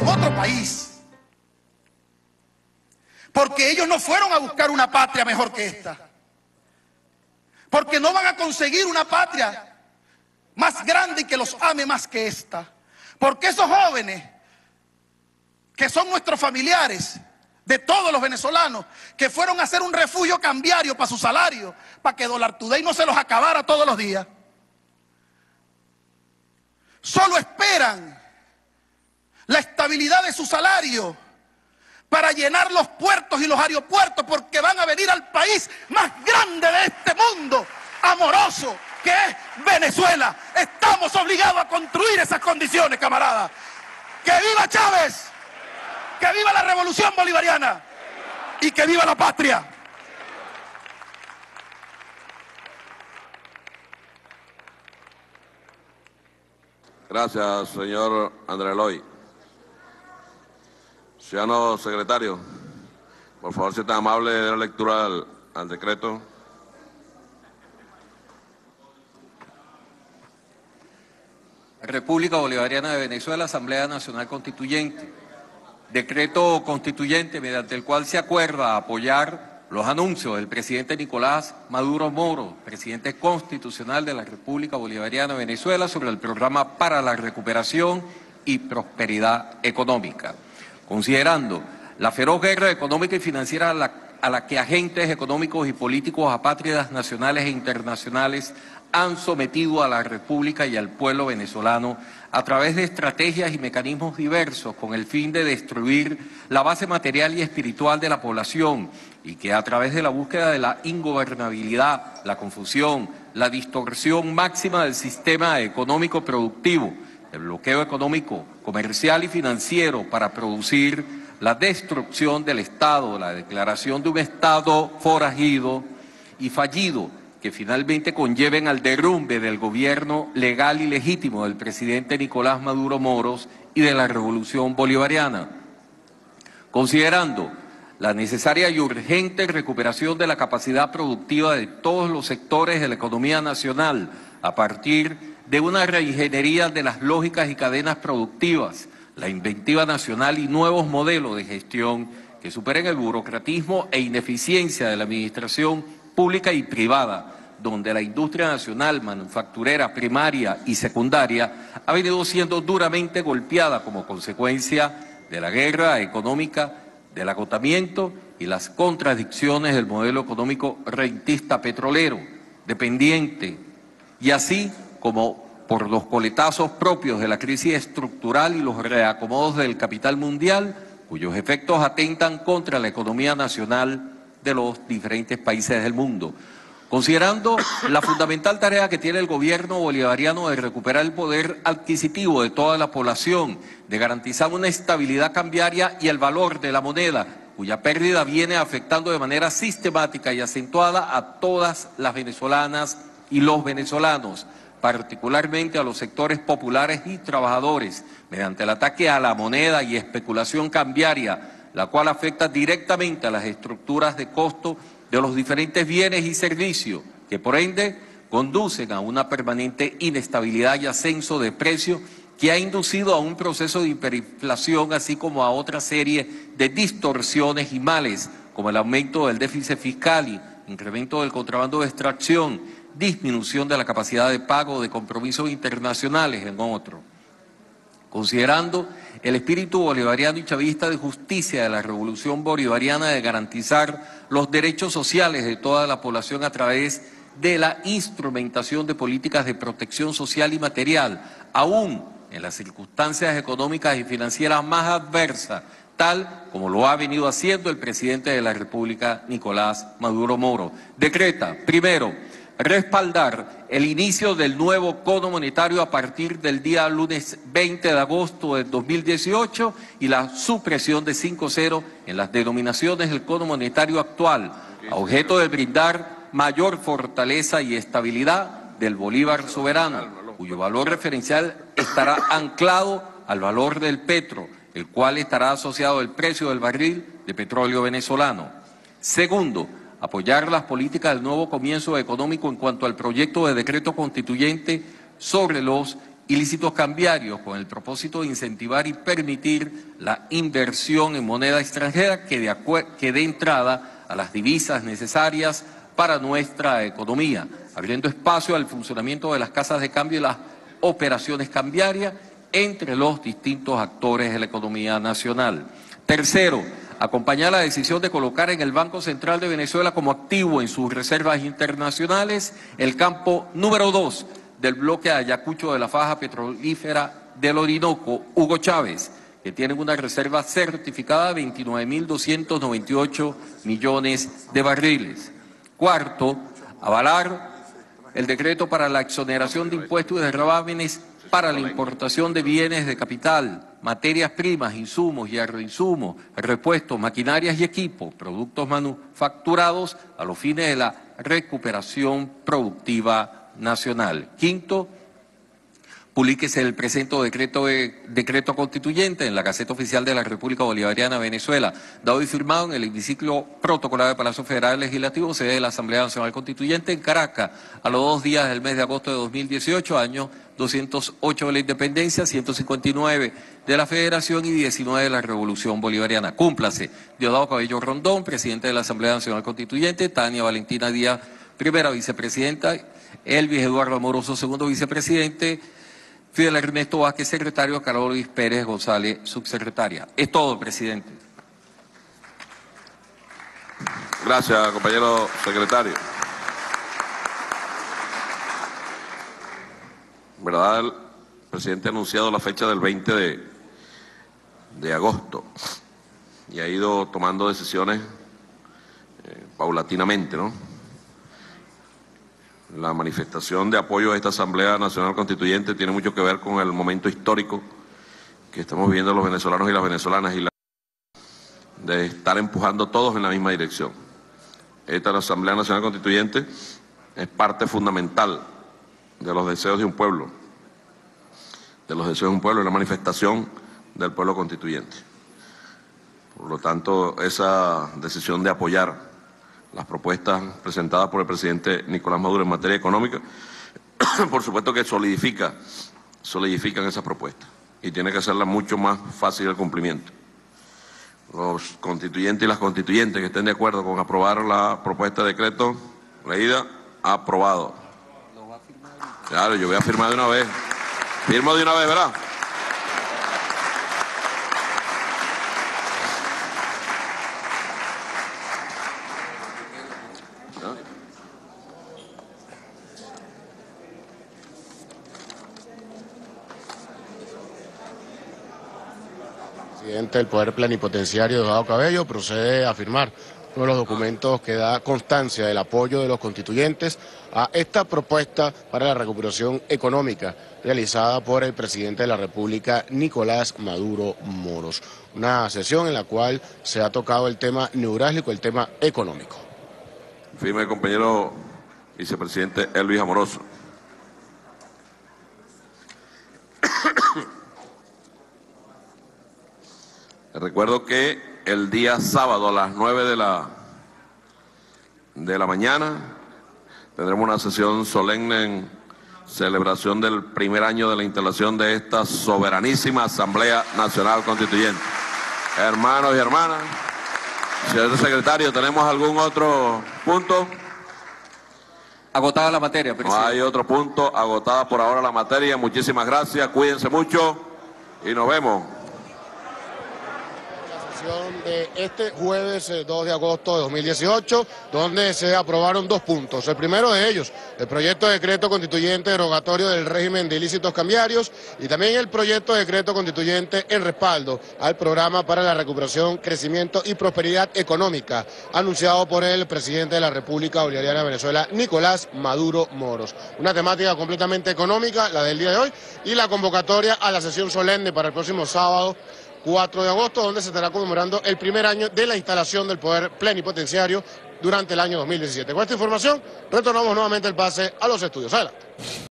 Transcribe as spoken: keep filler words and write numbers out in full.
en otro país. Porque ellos no fueron a buscar una patria mejor que esta. Porque no van a conseguir una patria más grande y que los ame más que esta. Porque esos jóvenes, que son nuestros familiares, de todos los venezolanos, que fueron a hacer un refugio cambiario para su salario, para que Dólar Today no se los acabara todos los días, solo esperan la estabilidad de su salario para llenar los puertos y los aeropuertos, porque van a venir al país más grande de este mundo, amoroso, que es Venezuela. Estamos obligados a construir esas condiciones, camaradas. ¡Que viva Chávez! ¡Que viva la revolución bolivariana! ¡Y que viva la patria! Gracias, señor Andrés Eloy. Ciudadano secretario, por favor, sea tan amable de dar lectura al, al decreto. República Bolivariana de Venezuela, Asamblea Nacional Constituyente. Decreto constituyente mediante el cual se acuerda apoyar los anuncios del presidente Nicolás Maduro Moro, presidente constitucional de la República Bolivariana de Venezuela, sobre el programa para la recuperación y prosperidad económica. Considerando la feroz guerra económica y financiera a la, a la que agentes económicos y políticos apátridas nacionales e internacionales han sometido a la República y al pueblo venezolano a través de estrategias y mecanismos diversos con el fin de destruir la base material y espiritual de la población, y que a través de la búsqueda de la ingobernabilidad, la confusión, la distorsión máxima del sistema económico productivo, el bloqueo económico, comercial y financiero para producir la destrucción del Estado, la declaración de un Estado forajido y fallido, que finalmente conlleven al derrumbe del gobierno legal y legítimo del presidente Nicolás Maduro Moros y de la Revolución Bolivariana. Considerando la necesaria y urgente recuperación de la capacidad productiva de todos los sectores de la economía nacional a partir de una reingeniería de las lógicas y cadenas productivas, la inventiva nacional y nuevos modelos de gestión que superen el burocratismo e ineficiencia de la administración pública y privada, donde la industria nacional, manufacturera, primaria y secundaria ha venido siendo duramente golpeada como consecuencia de la guerra económica, del agotamiento y las contradicciones del modelo económico rentista petrolero, dependiente, y así como por los coletazos propios de la crisis estructural y los reacomodos del capital mundial, cuyos efectos atentan contra la economía nacional de los diferentes países del mundo. Considerando la fundamental tarea que tiene el gobierno bolivariano de recuperar el poder adquisitivo de toda la población, de garantizar una estabilidad cambiaria y el valor de la moneda, cuya pérdida viene afectando de manera sistemática y acentuada a todas las venezolanas y los venezolanos, particularmente a los sectores populares y trabajadores, mediante el ataque a la moneda y especulación cambiaria, la cual afecta directamente a las estructuras de costo de los diferentes bienes y servicios, que por ende conducen a una permanente inestabilidad y ascenso de precios que ha inducido a un proceso de hiperinflación, así como a otra serie de distorsiones y males, como el aumento del déficit fiscal y incremento del contrabando de extracción, disminución de la capacidad de pago de compromisos internacionales, en otro. Considerando el espíritu bolivariano y chavista de justicia de la Revolución Bolivariana de garantizar los derechos sociales de toda la población a través de la instrumentación de políticas de protección social y material, aún en las circunstancias económicas y financieras más adversas, tal como lo ha venido haciendo el presidente de la República, Nicolás Maduro Moro. Decreta, primero, respaldar el inicio del nuevo cono monetario a partir del día lunes veinte de agosto de dos mil dieciocho y la supresión de cinco cero en las denominaciones del cono monetario actual, a objeto de brindar mayor fortaleza y estabilidad del bolívar soberano, cuyo valor referencial estará anclado al valor del petro, el cual estará asociado al precio del barril de petróleo venezolano. Segundo, apoyar las políticas del nuevo comienzo económico en cuanto al proyecto de decreto constituyente sobre los ilícitos cambiarios con el propósito de incentivar y permitir la inversión en moneda extranjera que, de que dé entrada a las divisas necesarias para nuestra economía, abriendo espacio al funcionamiento de las casas de cambio y las operaciones cambiarias entre los distintos actores de la economía nacional. Tercero, acompañar la decisión de colocar en el Banco Central de Venezuela como activo en sus reservas internacionales el campo número dos del bloque de Ayacucho de la faja petrolífera del Orinoco, Hugo Chávez, que tienen una reserva certificada de veintinueve mil doscientos noventa y ocho millones de barriles. Cuarto, avalar el decreto para la exoneración de impuestos y de gravámenes para la importación de bienes de capital, materias primas, insumos y agroinsumos, repuestos, maquinarias y equipos, productos manufacturados a los fines de la recuperación productiva nacional. Quinto, publíquese el presente decreto, de, decreto constituyente en la Gaceta Oficial de la República Bolivariana de Venezuela, dado y firmado en el hemiciclo protocolar del Palacio Federal Legislativo, sede de la Asamblea Nacional Constituyente en Caracas, a los dos días del mes de agosto de dos mil dieciocho, año doscientos ocho de la Independencia, ciento cincuenta y nueve de la Federación y diecinueve de la Revolución Bolivariana. Cúmplase. Diosdado Cabello Rondón, presidente de la Asamblea Nacional Constituyente; Tania Valentina Díaz, primera vicepresidenta; Elvis Eduardo Amoroso, segundo vicepresidente; Fidel Ernesto Vázquez, secretario; Carlos Luis Pérez González, subsecretaria. Es todo, presidente. Gracias, compañero secretario. ¿Verdad? El presidente ha anunciado la fecha del veinte de, de agosto y ha ido tomando decisiones eh, paulatinamente, ¿no? La manifestación de apoyo a esta Asamblea Nacional Constituyente tiene mucho que ver con el momento histórico que estamos viviendo los venezolanos y las venezolanas y la de estar empujando todos en la misma dirección. Esta Asamblea Nacional Constituyente es parte fundamental de los deseos de un pueblo, de los deseos de un pueblo y la manifestación del pueblo constituyente. Por lo tanto, esa decisión de apoyar las propuestas presentadas por el presidente Nicolás Maduro en materia económica, por supuesto que solidifica, solidifican esas propuestas y tiene que hacerla mucho más fácil el cumplimiento. Los constituyentes y las constituyentes que estén de acuerdo con aprobar la propuesta de decreto leída, aprobado. Claro, yo voy a firmar de una vez. Firmo de una vez, ¿verdad? Presidente del Poder Plenipotenciario, Diosdado Cabello, procede a firmar uno de los documentos que da constancia del apoyo de los constituyentes a esta propuesta para la recuperación económica realizada por el presidente de la República, Nicolás Maduro Moros. Una sesión en la cual se ha tocado el tema neurálgico, el tema económico. Firme el compañero vicepresidente Elvis Amoroso. Recuerdo que el día sábado a las nueve de la, de la mañana tendremos una sesión solemne en celebración del primer año de la instalación de esta soberanísima Asamblea Nacional Constituyente. Hermanos y hermanas, señor secretario, ¿tenemos algún otro punto? Agotada la materia, presidente. No hay otro punto, agotada por ahora la materia. Muchísimas gracias, cuídense mucho y nos vemos. De este jueves dos de agosto de dos mil dieciocho, donde se aprobaron dos puntos. El primero de ellos, el proyecto de decreto constituyente derogatorio del régimen de ilícitos cambiarios y también el proyecto de decreto constituyente en respaldo al programa para la recuperación, crecimiento y prosperidad económica, anunciado por el presidente de la República Bolivariana de Venezuela, Nicolás Maduro Moros. Una temática completamente económica, la del día de hoy, y la convocatoria a la sesión solemne para el próximo sábado, cuatro de agosto, donde se estará conmemorando el primer año de la instalación del poder plenipotenciario durante el año dos mil diecisiete. Con esta información, retornamos nuevamente el pase a los estudios. Adelante.